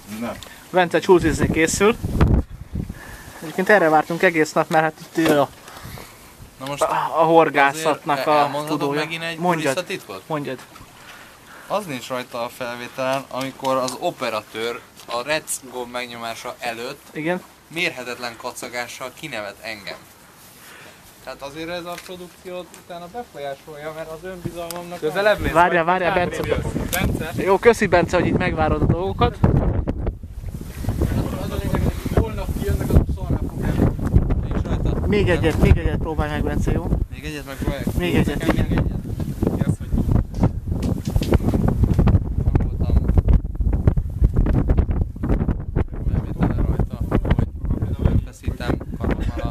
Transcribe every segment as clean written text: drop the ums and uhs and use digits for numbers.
Na. Bence csúzizni készül. Egyébként erre vártunk egész nap, mert hát itt Na most a horgászatnak a tudója. megint egy Mondjad, titkot? mondjad. Az nincs rajta a felvételen, amikor az operatőr a rec gomb megnyomása előtt Igen. mérhetetlen kacagással kinevet engem. Tehát azért ez a produkciót utána befolyásolja, mert az önbizalmamnak... Közelebb mész? Várjál, Bence. Jó, köszi Bence, hogy itt megvárod a dolgokat. Az a lényeg, hogy holnap kijönnek, azok szarrá fogják. Nincs rajta. Még egyet próbálj meg, Bence, jó? Még egyet megpróbáljuk? Még egyet, igen. Yes, hogy Nem voltam felvételen rajta, hogy feszítem karommal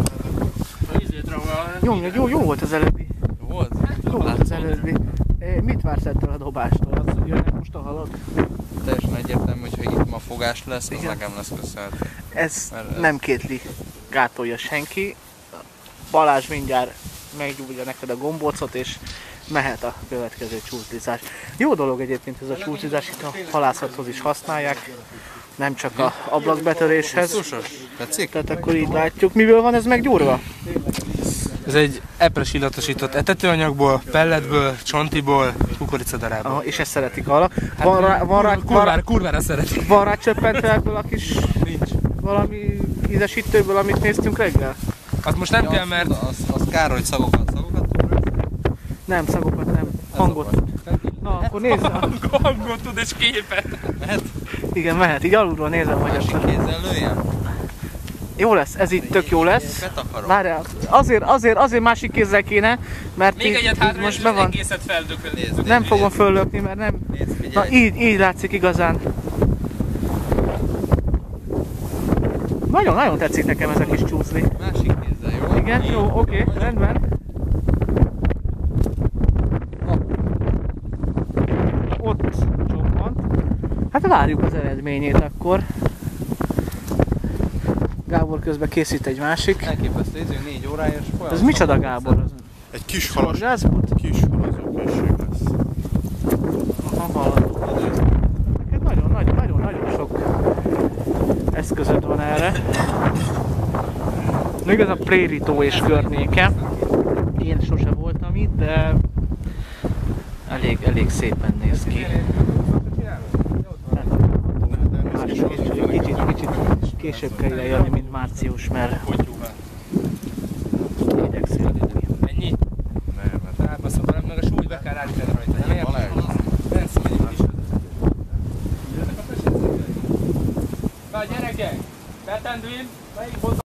Jó volt az előbbi. Jó volt? Jó volt az előbbi. Mit vársz ettől a dobástól? Az, hogy jönnek most a halak? Teljesen egyértelmű, hogy ha itt ma fogás lesz, az Igen. nekem lesz köszönhető. Ez Mert nem kétli, gátolja senki. Balázs mindjárt meggyújtja neked a gombócot, és mehet a következő csúszlizás. Jó dolog egyébként ez a csúszlizás, itt a halászathoz is használják, nem csak a ablakbetöréshez. Tetszik? Tehát akkor így látjuk. Miből van ez meggyúrva? ez egy epres illatosított etetőanyagból, pelletből, csontiból, kukoricadarából. Aha, és ezt szeretik a halak. Kurvára szeretik. Van rá csöppentve ebből a kis Nincs. valami ízesítőből, amit néztünk reggel? Az most nem kell, mert... Az kár, hogy szagokat Nem, szagokat nem. Hangot. Na, akkor nézd. Hangot tud és képet. mehet? Igen, mehet. Így alulról nézem, hogy Másik ezt. kézzel lőjem? Jó lesz, ez így tök jó lesz. Betakarom. Várjál, azért másik kézzel kéne, mert Még egyet így hátra, most és be van. egészet feldököl. Nem fogom föllökni, mert nem. Na így látszik igazán. Nagyon tetszik nekem ez a kis csúszli. Másik kézzel, jó? Igen, jó, oké, rendben. Ott csoppant. Hát várjuk az eredményét akkor. Gábor közben készít egy másik. Elképesztő, nézzük 4 órája, és folyamatosan... Ez micsoda, Gábor? Egy kis halas. Horgászbot? Kis halazókészség lesz. Aha, haladó. Nagyon sok eszközöd van erre. Még ez a Préritó és környéke. Én sose voltam itt, de elég szépen néz ki. Kicsit később kell ide jönni, mint március, mert idegszél. Ennyi? Nem, mert Elbaszom, nem meg a súlyt be kell állítani rajta. Nem Balázs. Persze, megyünk is. Na gyerekek! Betendvin, melyik hozzá?